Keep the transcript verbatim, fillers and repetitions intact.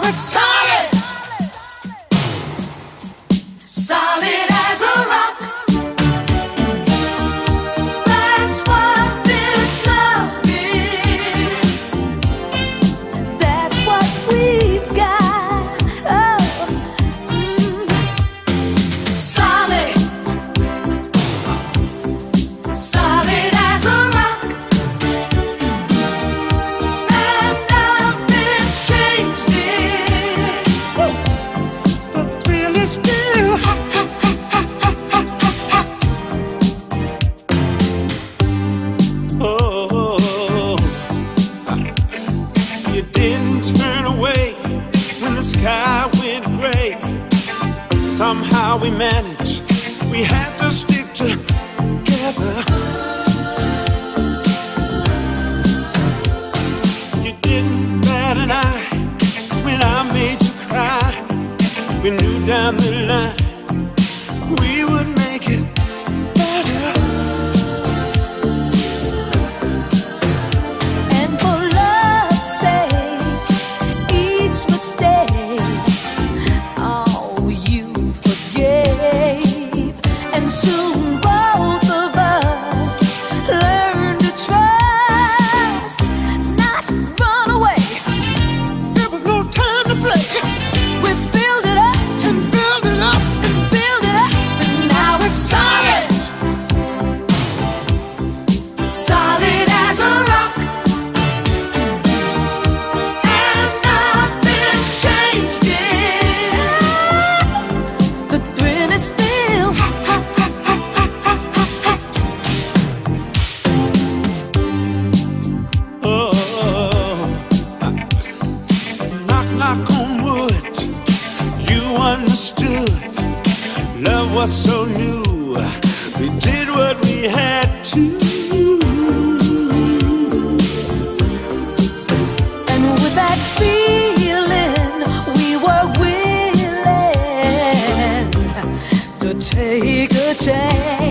it's solid, solid as a rock. That's what this love is. That's what we've got. Oh, mm. Solid, solid as a rock. And nothing's changed it. The thrill is still hot, hot, hot, hot, hot, hot, hot. Oh, you didn't turn away when the sky went gray. Somehow we managed. We had to stick together. You didn't bat an eye when I made you cry. We knew down the line we would make it better. And for love's sake, each mistake, oh, you forgave. And soon both of us learned to trust, not run away. There was no time to play. We build it up and build it up and build it up, and now it's solid, solid as a rock. And nothing's changed it. The thrill is still hot, hot, hot, hot, hot, hot, hot, hot. Oh, knock, knock on wood. You understood. Love was so new. We did what we had to. And with that feeling, we were willing to take a chance.